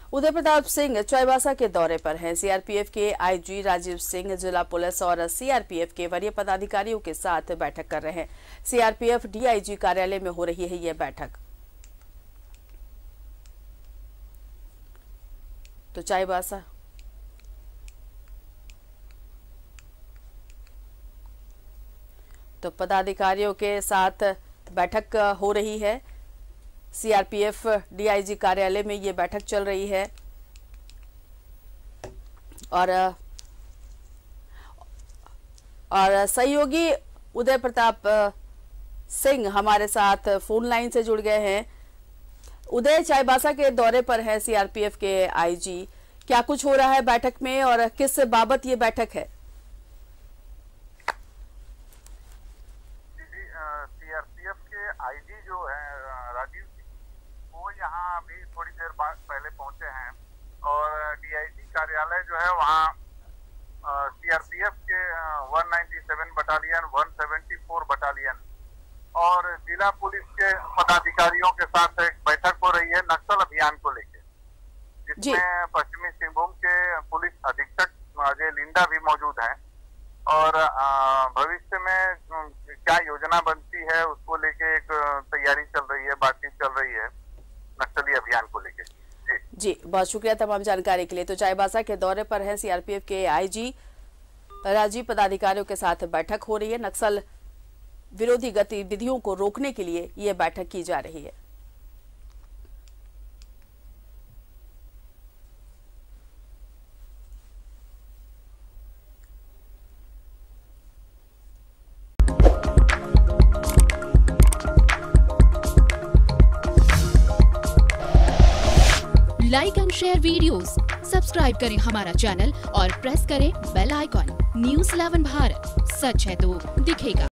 उदय प्रताप सिंह चाईबासा के दौरे पर हैं। सीआरपीएफ के आईजी राजीव सिंह जिला पुलिस और सीआरपीएफ के वरीय पदाधिकारियों के साथ बैठक कर रहे हैं। सीआरपीएफ डीआईजी कार्यालय में हो रही है यह बैठक। तो चाईबासा तो पदाधिकारियों के साथ बैठक हो रही है। सीआरपीएफ डीआईजी कार्यालय में ये बैठक चल रही है और सहयोगी उदय प्रताप सिंह हमारे साथ फोन लाइन से जुड़ गए हैं। उदय, चाईबासा के दौरे पर है सीआरपीएफ के आईजी, क्या कुछ हो रहा है बैठक में और किस बाबत ये बैठक है? सीआरपीएफ के आईजी जो है राजीव सिंह, वो यहाँ अभी थोड़ी देर बाद पहले पहुंचे हैं और डीआईजी कार्यालय जो है वहाँ सीआरपीएफ के 197 बटालियन, 174 बटालियन और जिला पुलिस के पदाधिकारियों के साथ एक बैठक हो रही है नक्सल अभियान को लेकर, जिसमें पश्चिमी सिंहभूम के पुलिस अधीक्षक अजय लिंडा भी मौजूद हैं और भविष्य में क्या योजना बनती है उसको लेके एक तैयारी चल रही है, बातचीत चल रही है नक्सली अभियान को लेके। जी, बहुत शुक्रिया तमाम जानकारी के लिए। तो चाईबासा के दौरे पर है सीआरपीएफ के आईजी, राजीव पदाधिकारियों के साथ बैठक हो रही है। नक्सल विरोधी गतिविधियों को रोकने के लिए यह बैठक की जा रही है। Like and share videos, subscribe करें हमारा चैनल और प्रेस करें बेल आइकॉन। न्यूज़ 11 भारत, सच है तो दिखेगा।